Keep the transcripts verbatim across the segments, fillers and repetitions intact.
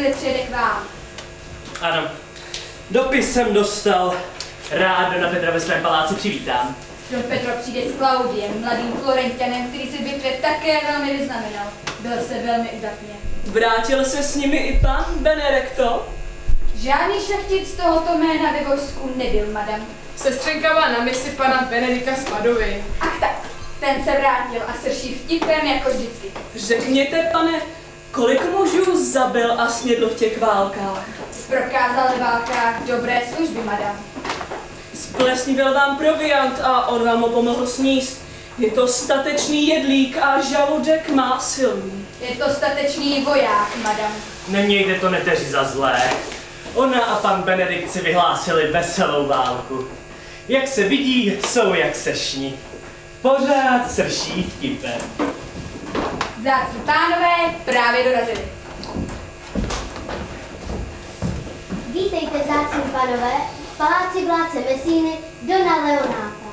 chvíli přijede k vám. Ano, dopis jsem dostal. Rád Dona Petra ve svém paláci přivítám. Don Petro přijde s Klaudiem, mladým Florentianem, který se v bitvě také velmi vyznamenal. Byl se velmi udatně. Vrátil se s nimi i pan Benedikto? Žádný šlechtic tohoto jména ve vojsku nebyl, madam. Sestřenka byla na misi pana Benedika z Padovy. Ach tak, ten se vrátil a srší vtipem jako vždycky. Řekněte, pane, kolik mužů zabil a snědl v těch válkách? Prokázal ve válkách dobré služby, madam. Splesnivěl vám proviant a on vám ho pomohl sníst. Je to statečný jedlík a žaludek má silný. Je to statečný voják, madam. Nemějte to neteři za zlé. Ona a pan Benedikt si vyhlásili veselou válku. Jak se vidí, jsou jak sešni. Pořád srší vtipem. Vzácní pánové právě dorazili. Vítejte, vzácní pánové, v paláci vládce Messíny Dona Leonáta.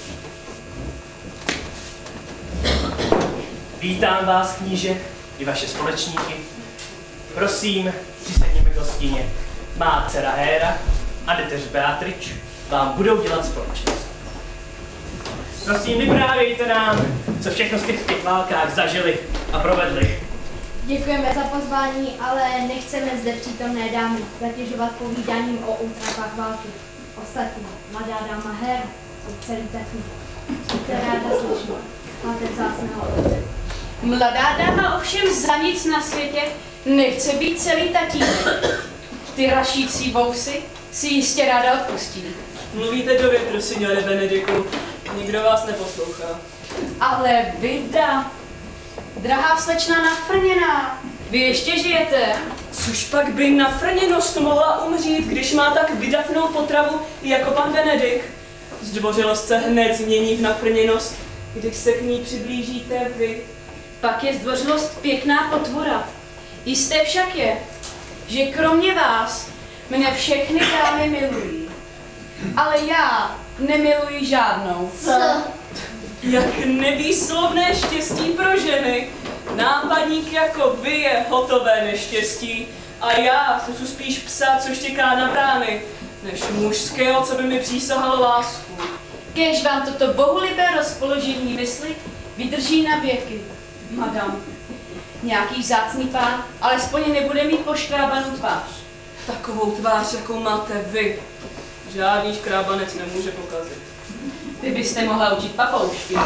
Vítám vás, kníže, i vaše společníky. Prosím, přisedněme k hostině. Má dcera Héra a neteř Beatrič vám budou dělat společnost. Prosím, vyprávějte nám, co všechno jste v těch válkách zažili a provedli. Děkujeme za pozvání, ale nechceme zde přítomné dámy zatěžovat povídáním o útrapách války. Ostatní, mladá dáma Héra, jsou celý taky. Jste ráda slyšela. Máte vzácného otce. Mladá dáma ovšem za nic na světě nechce být celý tatínek. Ty rašící vousy si jistě ráda odpustí. Mluvíte do větru, signore Benediku. Nikdo vás neposlouchá. Ale vida, drahá slečna nafrněná, vy ještě žijete? Což pak by nafrněnost mohla umřít, když má tak vydatnou potravu jako pan Benedik. Zdvořilost se hned změní v nafrněnost, když se k ní přiblížíte vy. Pak je zdvořilost pěkná potvora. Jisté však je, že kromě vás mne všechny dámy milují. Ale já nemiluji žádnou. Co? Jak nevýslovné štěstí pro ženy. Nápadník jako vy je hotové neštěstí. A já jsem spíš psa, co štěká na brány, než mužského, co by mi přísahalo lásku. Kéž vám toto bohulibé rozpoložení mysli vydrží na věky, madam. Nějaký vzácný pán alespoň nebude mít poškrábanou tvář. Takovou tvář, jakou máte vy. Žádný škrábanec nemůže pokazit. Vy byste mohla učit papoušky.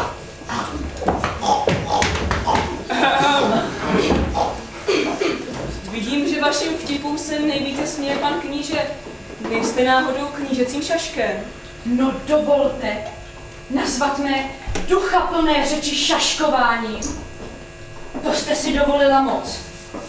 Vidím, že vašim vtipům se nejvíce směje pan kníže. Nejste náhodou knížecím šaškem. No dovolte nazvat mé duchaplné řeči šaškováním. To jste si dovolila moc.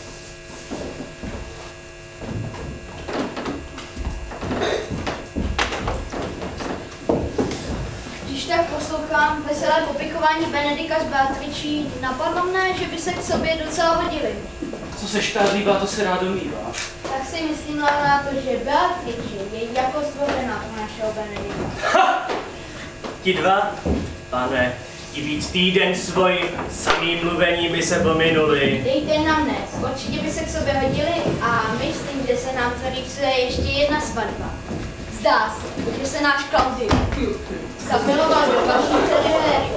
Když tak poslouchám veselé popichování Benedika s Beatričí, napadlo mne, že by se k sobě docela hodili. Co se škádlívá, to se rád domývá. Tak si myslím, Leonáto, že Beatriče je jako stvořená pro našeho Benedika. Ha! Ti dva, pane, ti víc týden svojím samým mluvením by se pominuli. Dejte na mne, určitě by se k sobě hodili a myslím, že se nám tady psuje ještě jedna svatba. Zdá se, že se náš Klaudius zamiloval do vaší dcery Héry.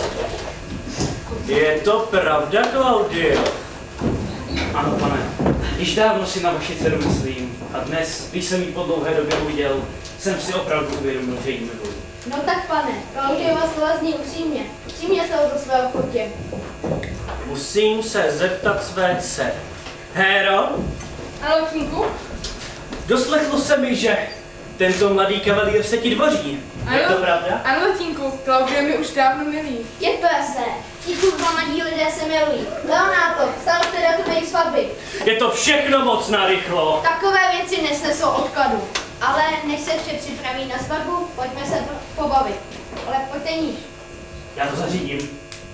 Je to pravda, Claudio? Ano, pane. Již dávno si na vaši dceru myslím a dnes, když jsem ji po dlouhé době uviděl, jsem si opravdu uvědomil, že jí miluji. No tak pane, Klaudiova slova zní upřímně. Upřímně se o to svého chutě. Musím se zeptat své dcery. Héro, Ano, Kníku? doslechlo se mi, že tento mladý kavalír se ti dvoří. Je to pravda? Ano, Tínku, Klaudio mi už dávno milý. Je se, ti dva mladí lidé se milují. Leonáto, stanovte datum jejich svatby. Je to všechno moc narychlo. Takové věci nesnesou odkladu. Ale než se vše připraví na svatbu, pojďme se pobavit. Ale pojďte níž. Já to zařídím.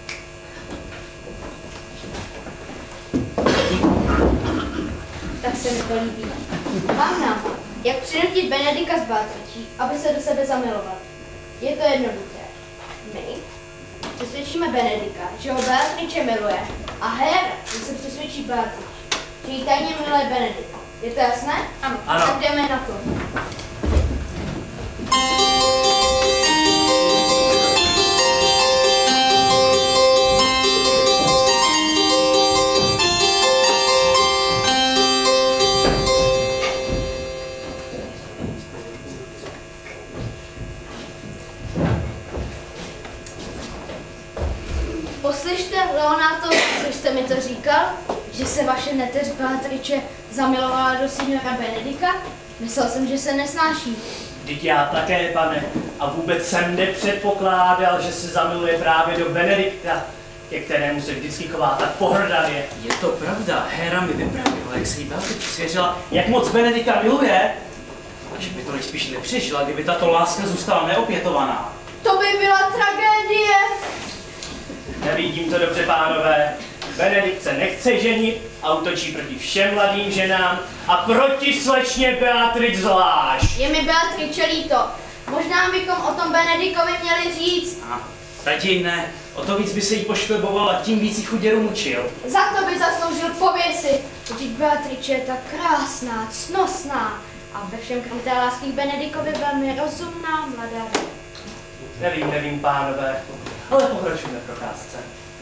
Tak se mi to líbí. Mám nápad, jak přinutit Benedika s Beatričí, aby se do sebe zamilovali. Je to jednoduché. My přesvědčíme Benedika, že ho Beatriče miluje, a Héra, že se přesvědčí Beatrič, že jí tajně miluje Benedika. Je to jasné? Ano. Ano. Tak jdeme na to. Poslyšte, Leonato, co jste mi to říkal, že se vaše neteř Beatrice zamilovala do signora Benedika? Myslel jsem, že se nesnáší. Vždyť já také, pane, a vůbec jsem nepředpokládal, že se zamiluje právě do Benedikta, ke kterému se vždycky chová tak pohrdavě. Je to pravda, Héra mi vyprávěla, jak se jí Beatrice svěřila, Jak moc Benedikta miluje? a že by to nejspíš nepřežila, kdyby tato láska zůstala neopětovaná. To by byla tragédie. Nevidím to dobře, pánové. Benedikt se nechce ženit a útočí proti všem mladým ženám a proti slečně Beatrice zvlášť. Je mi Beatrice líto. Možná bychom o tom Benedikovi měli říct. A raději ne, o to víc by se jí poškleboval a tím víc jí chuděru mučil. Za to by zasloužil pověsit. Vždyť Beatrice je tak krásná, cnosná a ve všem kryté lásky k Benedikovi velmi rozumná mladá. Nevím, nevím, pánové, ale pokračujeme v procházce.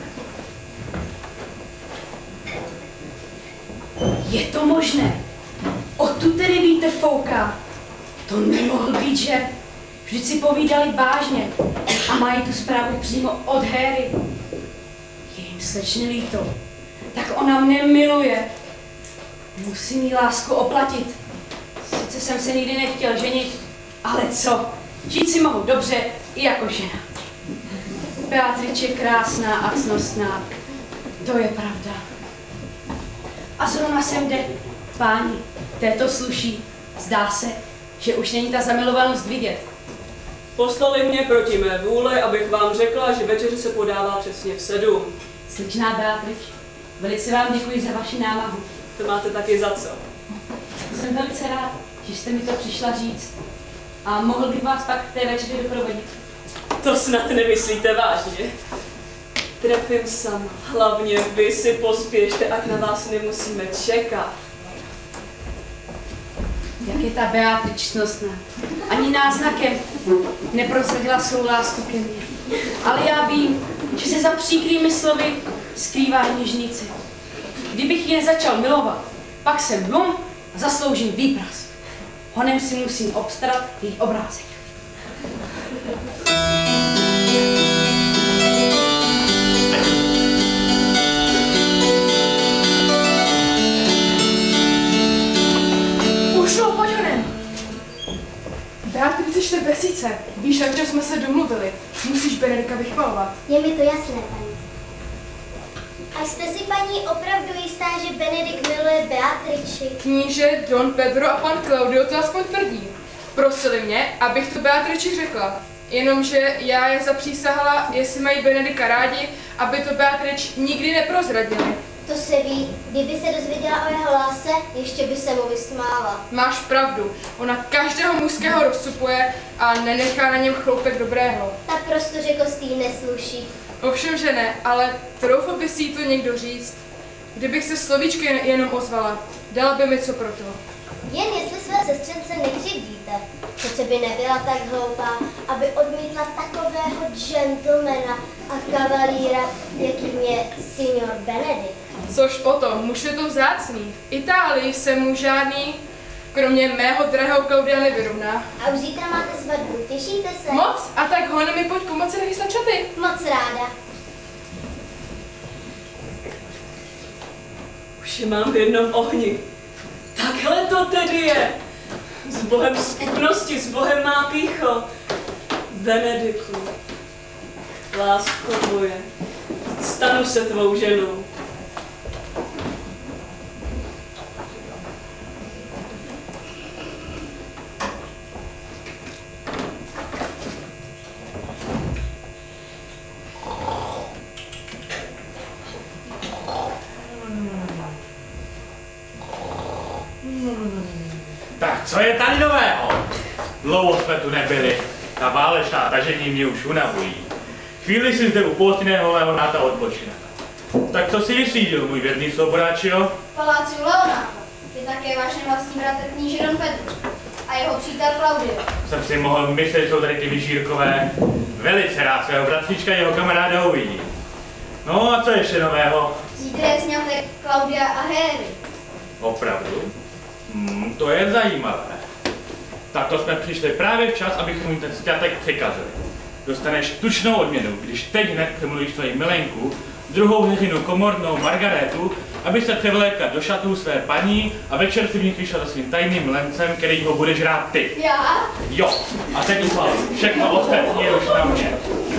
Je to možné? Odtud tedy vítr fouká. To nemohl být, že? Vždyť si povídali vážně a mají tu zprávu přímo od Héry. Je jim slečně líto. Tak ona mne miluje. Musím jí lásku oplatit. Sice jsem se nikdy nechtěl ženit, ale co? Žít si mohu dobře i jako žena. Beatrice je krásná a cnostná. To je pravda. A zrovna sem jde. Páni, této sluší. Zdá se, že už není ta zamilovanost vidět. Poslali mě proti mé vůli, abych vám řekla, že večeře se podává přesně v sedm. Slečná Beatrice, velice vám děkuji za vaši námahu. To máte taky za co. Jsem velice rád, že jste mi to přišla říct. A mohl bych vás pak k té večeři doprovodit. To snad nemyslíte vážně. Trefím sama. Hlavně vy si pospěšte, ať na vás nemusíme čekat. Jak je ta Beatrice cnostná. Ani náznakem neprozradila svou lásku ke mně. Ale já vím, že se za příkrými slovy skrývá něžnice. Kdybych ji nezačal milovat, pak jsem blum a zasloužím výprask. Honem si musím obstarat její obrázek. Už pojď honem. Beatrice čte besíce. Víš, jak jsme se domluvili. Musíš Benedika vychvalovat. Je mi to jasné, paní. A jste si, paní, opravdu jistá, že Benedikt miluje Beatrici? Kníže, Don Pedro a pan Claudio to aspoň tvrdí. Prosili mě, abych to Beatrici řekla. Jenomže já je zapřísahala, jestli mají Benedika rádi, aby to Beatrice nikdy neprozradili. To se ví, kdyby se dozvěděla o jeho lásce, ještě by se mu vysmála. Máš pravdu, ona každého mužského rozsupuje a nenechá na něm chloupek dobrého. Ta prostořekostí nesluší. Ovšem, že ne, ale troufl by si jí to někdo říct. Kdybych se slovíčky jen, jenom ozvala, dala by mi co pro to. Jen jestli své sestřence nekřivdíte. Přece by nebyla tak hloupá, aby odmítla takového gentlemana a kavalíra, jakým je signor Benedikt. Což o tom, muž je to vzácný. V Itálii se mu žádný, kromě mého drahého Claudia, nevyrovná. A už zítra máte svatbu, těšíte se? Moc? A tak honem mi pojď pomoci nachystat čaty. Moc ráda. Už je mám v jednom ohni. Takhle to tedy je. S bohem skupnosti, s bohem má pýcho. Benediku, lásko moje, stanu se tvou ženou. Tak co je tady nového? Dlouho jsme tu nebyli. Ta válečná tažení mě už unavují. Chvíli si zde u pohostného Leonáta odpočine. Tak co si vyslídil, můj věrný Soboráčio? Paláciu Leonáta. je také váš nevlastní bratr kníže Don Pedro a jeho přítel Claudio. Jsem si mohl myslet, že jsou tady ty vyžírkové. Velice rád svého bratříčka a jeho kamaráda uvidí. No a co ještě nového? Zítra je sňatek Claudia a Héry. Opravdu? Hmm, to je zajímavé. Tak to jsme přišli právě včas, abychom jim ten sňatek přikazili. Dostaneš tučnou odměnu, když teď hned přemluvíš tvoji milenku, druhou hřinu komornou Margaretu, aby se převlékla do šatů své paní a večer si v nich vyšel za svým tajným milencem, který ho budeš rád ty. Já? Jo, a teď uhlav, všechno ostatní je už na mě.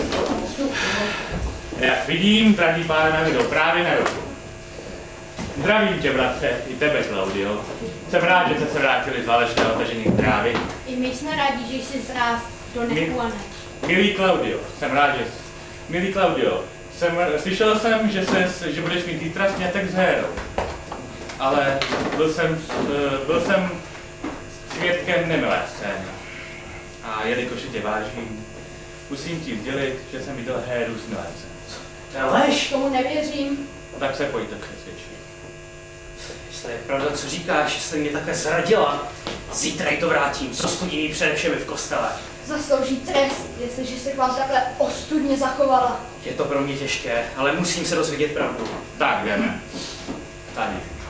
Jak vidím, drahý pánové mi jdou právě na ruku. Zdravím tě, bratře, i tebe, Claudio. Jsem rád, že jste se vrátili z válečného tažení trávy. I my jsme rádi, že jsi zrást do nechované. Milý Claudio, jsem rád, že... Milý Claudio, jsem, slyšel jsem, že, se, že budeš mít zítra sňatek s Hérou. Ale byl jsem, byl jsem svědkem nemilé scény. A jelikož tě vážím, musím ti sdělit, že jsem viděl Héru s milencem. To je lež. Tomu nevěřím. Tak se pojďte přesvědčit. Jestli je pravda, co říkáš, jestli mě takhle zradila, zítra jí to vrátím, prostudím jí především v kostele. Zaslouží trest, jestliže se k vám takhle ostudně zachovala. Je to pro mě těžké, ale musím se dozvědět pravdu. Tak jdeme. Tady.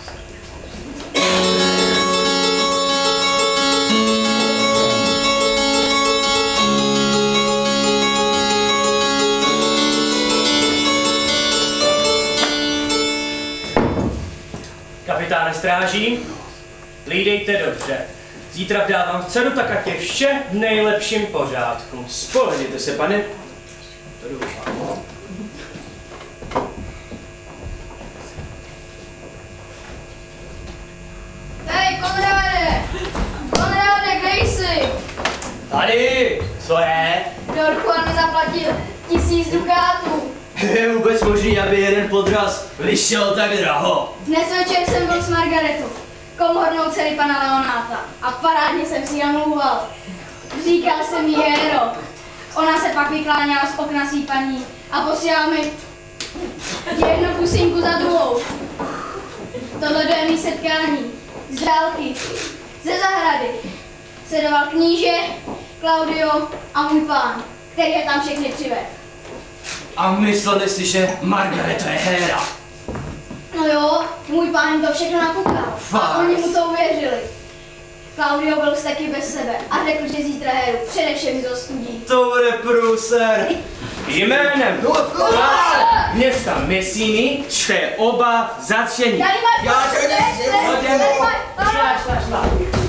Kapitáne stráží, hlídejte dobře. Zítra vdávám dceru, tak ať je vše v nejlepším pořádku. Spolehněte se, pane. To doufám. Hej, Konráde! Konráde, kde jsi? Tady, co je? Don Juan mi zaplatil tisíc dukátů. Je vůbec možný, aby jeden podraz vyšel tak draho. Dnes večer jsem byl s Margaretou, komornou dcery pana Leonáta, a parádně jsem si namlouval. Říkal jsem jí Héro. Ona se pak vykláněla z okna svý paní a posílala mi jednu pusinku za druhou. Tohle je mý setkání z dálky, ze zahrady. Sledoval kníže, Claudio a můj pán, který je tam všechny přivedl. A mysleli si, že Margareta je Héra. No jo, můj pán to všechno nakukal a oni mu to uvěřili. Claudio byl taky bez sebe a řekl, že zítra Héru především zostudí. To bude průser. Jménem vládce města Messiny jste oba zatčeni. Tady máš Já prostě, se tady máš, Šla, šla, šla.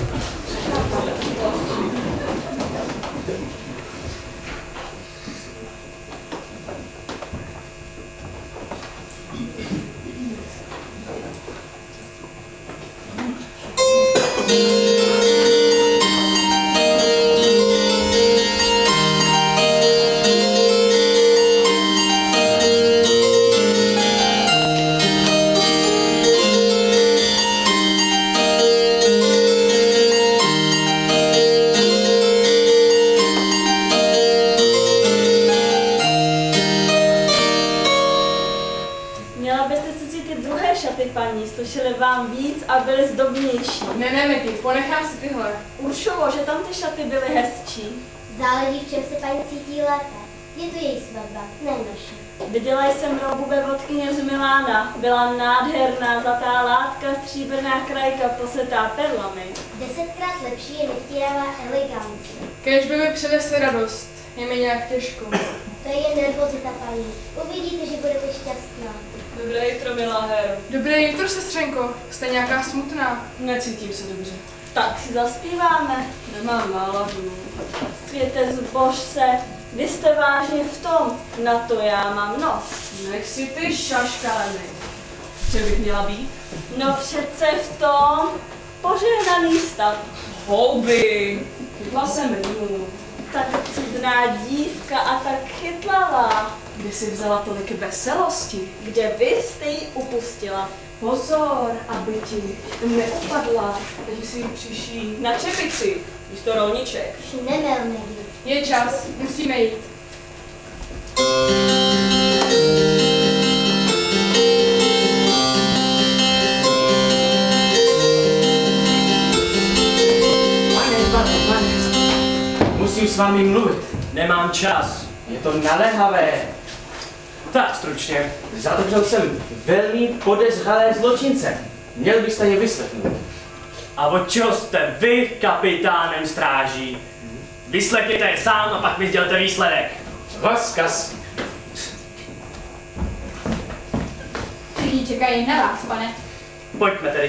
Slušeli vám víc a byli zdobnější. Ne, ne, Meky, ponechám si tyhle. Uršulo, že tam ty šaty byly hezčí. Záleží, v čem se paní cítí lépe. Je to její svatba, ne naše. Viděla jsem roubu ve vodkyně z Milána. Byla nádherná zlatá látka, stříbrná krajka posetá perlami. Desetkrát lepší je nevtíravá elegance. Kéž by mi přinesli radost. Je mi nějak těžko. To je nervozita, paní. Uvidíte, že budete šťastná. Dobré jitro, milá Héro. Dobré jitro, sestřenko. Jste nějaká smutná. Necítím se dobře. Tak si zaspíváme. Nemám náladu. Světe zbož se, vy jste vážně v tom, na to já mám nos. Nech si ty šaškány. Čem bych měla být? No přece v tom požehnaný stav. Houby. Chytla jsem rýmu. Tak cudná dívka a tak chytlavá. Kde jsi vzala tolik veselosti? Kde vy jste ji upustila? Pozor, aby ti neupadla, když si ji přiší na čepici, místo rolniček. Nemel neví. Je čas, musíme jít. s vámi mluvit. Nemám čas. Je to naléhavé. Tak stručně. Zadržel jsem velmi podezřelé zločince. Měl byste je vyslechnout. A od čeho jste vy kapitánem stráží? Vyslechněte je sám a pak mi sdělte výsledek. Rozkaz. Všichni čekají na vás, pane. Pojďme tedy.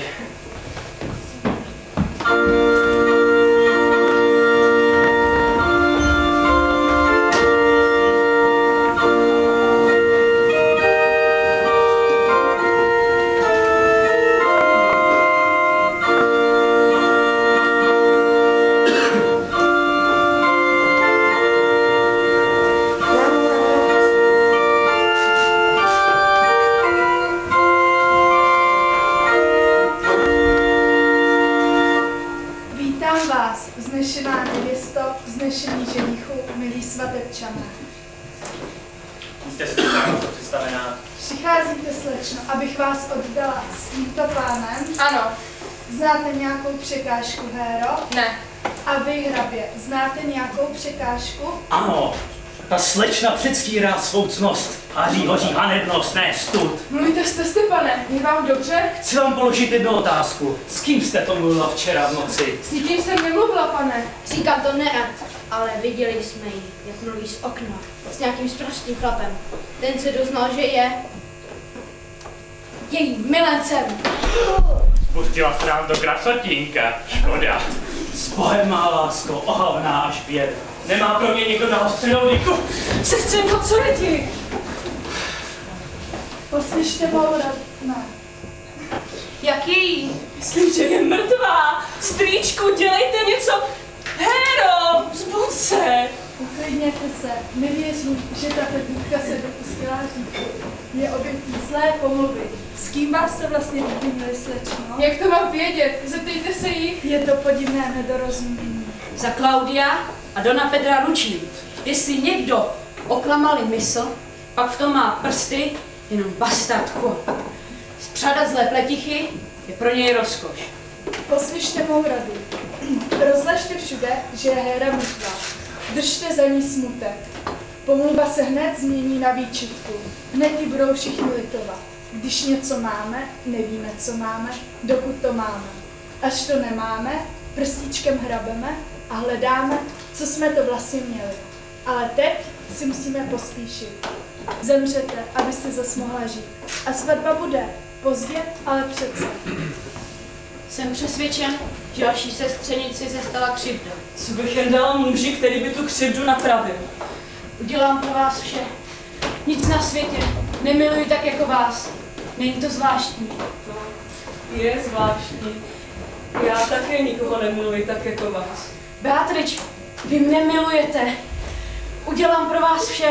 Vznešená nevěsto, vznešení ženichu, milí svatebčané. Jste si to představená. Přicházíte, slečno, abych vás oddala s tímto pánem? Ano. Znáte nějakou překážku, Héro? Ne. A vy, hrabě, znáte nějakou překážku? Ano, ta slečna předstírá svou ctnost. Haří hoří hanebnost, ne stud. Mluvíte jste, Stepane, je vám dobře? Chci vám položit jednu otázku. S kým jste to mluvila včera v noci? S nikým jsem nemluvila, pane. Říkám to nerad, ale viděli jsme ji, jak mluví z okna s nějakým sprostým chlapem. Ten se doznal, že je jejím milencem. Pustila se nám do krasotínka. Škoda. S Bohem, má lásko, ohavná až pět. Nemá pro mě někdo naostřenou dyku? Sestřenko, co lidi? Poslyšte mou radu. Ne. Jak je jí? Myslím, že je mrtvá. Strýčku, dělejte něco. Héro, zbud se. Uklidněte se, nevěřím, že tato dívka se dopustila říchu. Je obětí zlé pomluvy. S kým vás se vlastně obvinili, slečno? Jak to mám vědět? Zeptejte se jí. Je to podivné nedorozumění. Za Klaudia a Dona Petra ručím. Jestli někdo oklamali mysl, pak v tom má prsty jenom bastardko. Spřádat zlé pletichy je pro něj rozkoš. Poslyšte mou radu. Rozležte všude, že je Héra mrtvá. Držte za ní smutek. Pomluva se hned změní na výčitku. Hned ji budou všichni litovat. Když něco máme, nevíme, co máme, dokud to máme. Až to nemáme, prstíčkem hrabeme a hledáme, co jsme to vlastně měli. Ale teď si musíme pospíšit. Zemřete, abyste zas mohla žít. A svatba bude. Pozdě, ale přece. Jsem přesvědčen, že vaší sestřenici se stala křivda. Co bych jen dal muži, který by tu křivdu napravil? Udělám pro vás vše. Nic na světě nemiluji tak jako vás. Není to zvláštní. No, je zvláštní. Já také nikoho nemiluji tak jako vás. Beatrič, vy mne milujete. Udělám pro vás vše.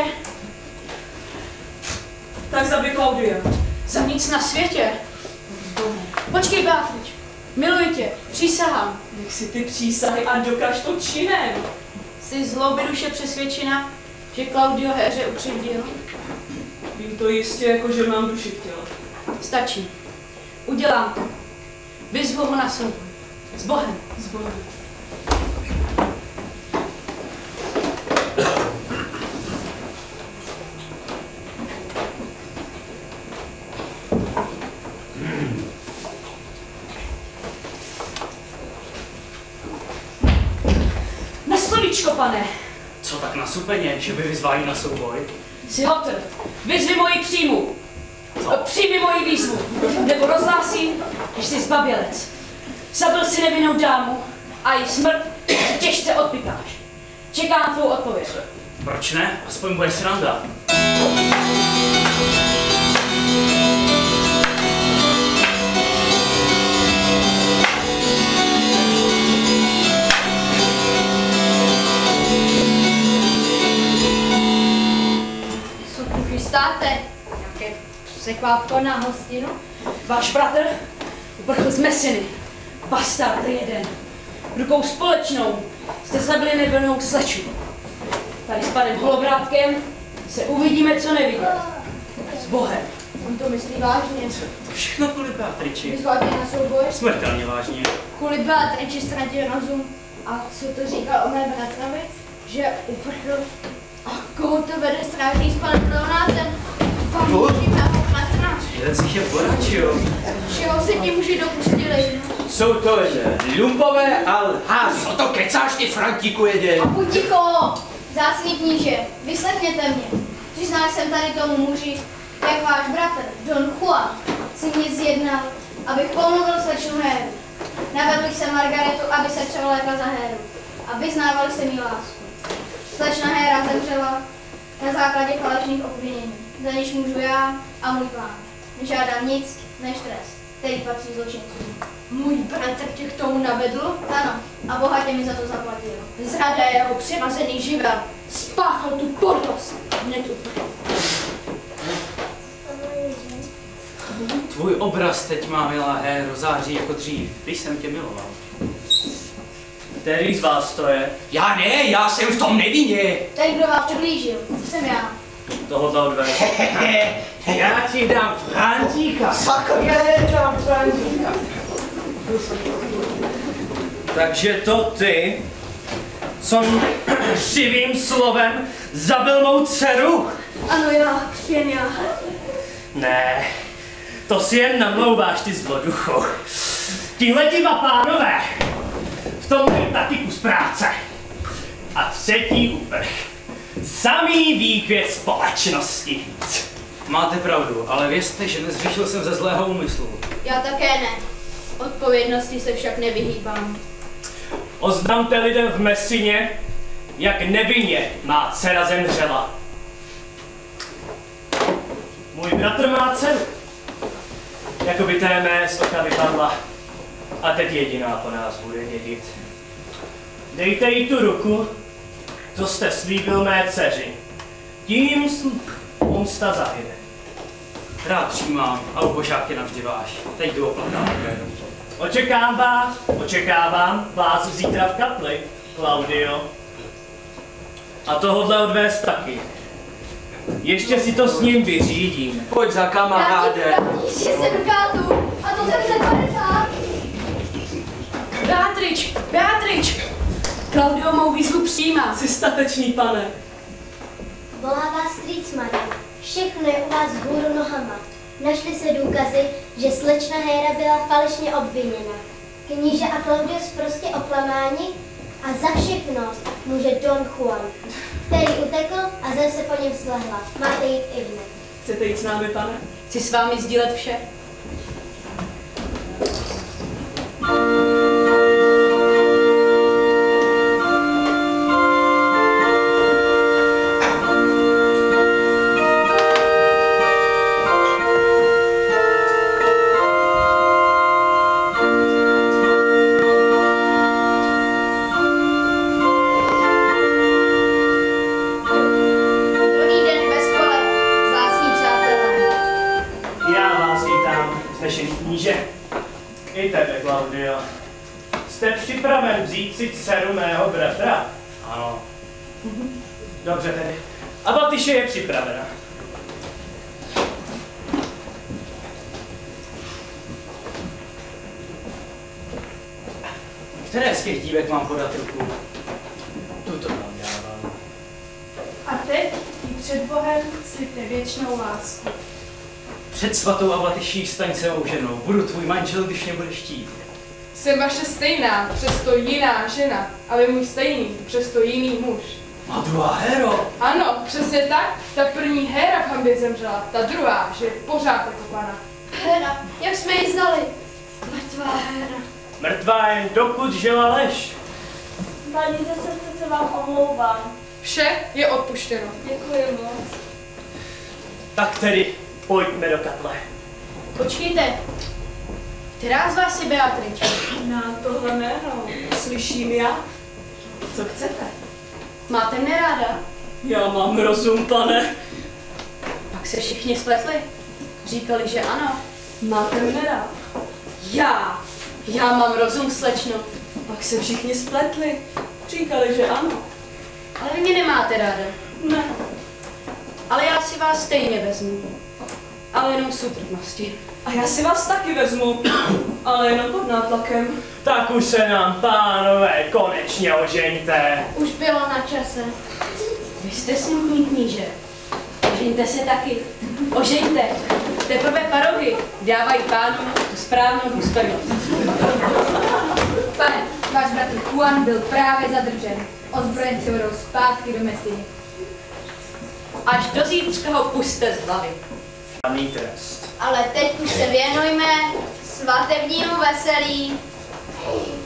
Tak zabij Klaudia. Za nic na světě. Počkej, Beatrič. Miluji tě. Přísahám. Nech si ty přísahy a dokaž to činem. Jsi z hloubi duše přesvědčena, že Klaudio Héře ukřivdil? Vím to jistě, jako že mám duši v těle. Stačí. Udělám to. Vyzvu ho na souboj. S Bohem. S Bohem. Na slovíčko, pane. Co tak na supeně, že by vyzvali na souboj? Jsi hotr. Vyzvi moji příjmu. Přijmi moji výzvu. Nebo rozhlásím, že jsi zbabělec. Zabil si nevinnou dámu a její smrt těžce odpytáš. Čekám tvou odpověď. Proč ne? Aspoň bude sranda. Co tu chystáte? Nějaké překvápko na hostinu? Váš bratr uprchl z Messiny. Bastard jeden. Rukou společnou jste zabili nevinnou slečnu. Tady s panem Holobrátkem se uvidíme, co nevidíme. S Bohem. On to myslí vážně. To všechno kvůli Beatriči. Vyzval mě na souboj? Smrtelně vážně. Kvůli Beatriči ztratil rozum. A co to říkal o mé bratrovi? Že že uprchl. A koho to vede stráží s panem Leonátem? Fanouším na pochmatná. Jeden z nich je borač, jo. Čeho se ti muži dopustili? Jsou to lumpové a lháři. Co to kecáš ty, Frantíku, jedě? A buď ticho, zácný kníže, vyslechněte mě. Přiznal jsem tady tomu muži, jak váš bratr, Don Juan, si mě zjednal, abych pomluvil slečnu Héru. Navedl jsem Margaretu, aby se převlékla za Héru a vyznávali se mi lásku. Slečna Héra zemřela na základě falešných obvinění, za níž můžu já a můj pán. Nežádám nic než trest, který patří zločincům. Můj bratr tě k tomu navedl? Ano, a bohatě mi za to zaplatil. Zrada jeho přirozený živel. Spáchal tu podlost. Hned uprchl. Tvůj obraz teď má, milá Héro, září jako dřív. Když jsem tě miloval. Který z vás to je? Já ne, já jsem v tom nevinně. Ten, kdo vás přiblížil, jsem já. Tohoto odvést. Já ti dám Frantíka. Sakra, já dám Frantíka. Takže to ty, co křivým slovem zabil mou dceru? Ano, já, jen já. Ne, to si jen namlouváš, ty zloduchu. Tihleti dva pánové, v tom mají taky kus práce. A třetí uprch. Samý výkvět společnosti. Máte pravdu, ale vězte, že nezřešil jsem ze zlého úmyslu. Já také ne. Odpovědnosti se však nevyhýbám. Oznamte lidem v Messině, jak nevinně má dcera zemřela. Můj bratr má dceru. Jakoby té mé z oka vypadla. A teď jediná po nás bude dědit. Dejte jí tu ruku, co jste slíbil mé dceři. Tím pomsta zahyne. Rád přijímám, a ubožák je navždy váš. Teď jdu oplatám. Očekávám, očekávám vás zítra v kapli, Claudio. A tohodle odvést taky. Ještě si to s ním vyřídím. Pojď za kamaráde. Ještě se dukátu, a to jsem se padesát. Beatrič, Beatrič! Claudio mou výzvu přijímá. Jsi statečný, pane. Volá vás strýc Marie. Všechno je u vás vzhůru nohama. Našly se důkazy, že slečna Héra byla falešně obviněna. Kníže a Claudius prostě oklamáni a za všechno může Don Juan, který utekl a zem se po něm slehla. Máte jít i hned. Chcete jít s námi, pane? Chci s vámi sdílet vše. Jste připraven vzít si dceru mého bratra? Ano. Dobře tedy. A Batyše je připravena. Které z těch dívek mám podat ruku? Tuto vám dávám. A teď i před Bohem slibte věčnou lásku. Před svatou a Batyší staň se mou ženou. Budu tvůj manžel, když mě budeš chtít. Jsem vaše stejná, přesto jiná žena, ale můj stejný, přesto jiný muž. A druhá Héro. Ano, přesně tak. Ta první Héra v hambě zemřela, ta druhá, že je pořád jako pana. Héra, jak jsme ji znali? Mrtvá Héra. Mrtvá jen dokud žila lež. Paní, ze srdce se vám omlouvám. Vše je odpuštěno. Děkuji moc. Tak tedy, pojďme do kaple. Počkejte. Která z vás je Beatrič? Na tohle jméno slyším já. Co chcete? Máte mne ráda? Já mám rozum, pane. Pak se všichni spletli. Říkali, že ano. Máte mne rád. Já. Já mám rozum, slečno. Pak se všichni spletli. Říkali, že ano. Ale vy mě nemáte ráda. Ne. Ale já si vás stejně vezmu. Ale ale jenom z útrpnosti. A já si vás taky vezmu, ale jenom pod nátlakem. Tak už se nám, pánové, konečně ožeňte. Už bylo na čase. Vy jste smutný kníže. Ožeňte se taky. Ožeňte. Teprve parohy dávají pánům tu správnou důstojnost. Pane, váš bratr Juan byl právě zadržen. Ozbrojenci vedou zpátky do Messiny. Až do zítřka ho puste z hlavy. Žádný trest. Ale teď už se věnujme svatebnímu veselí.